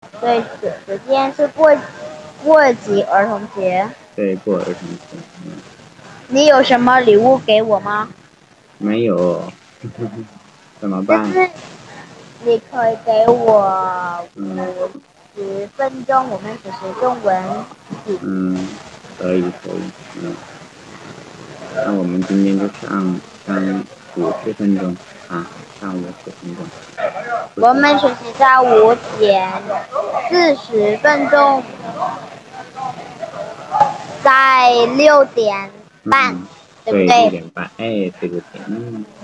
对，昨天是过节儿童节。 对，过儿童节。 你有什么礼物给我吗？ 没有，怎么办？ 但是你可以给我嗯 50分钟，我们学习中文。 嗯，可以可以，那我们今天就上50分钟啊，上50分钟，不我行。 们学习到5点40分钟，在6点半， 嗯，对，六对不对？ 点半，哎，对对对，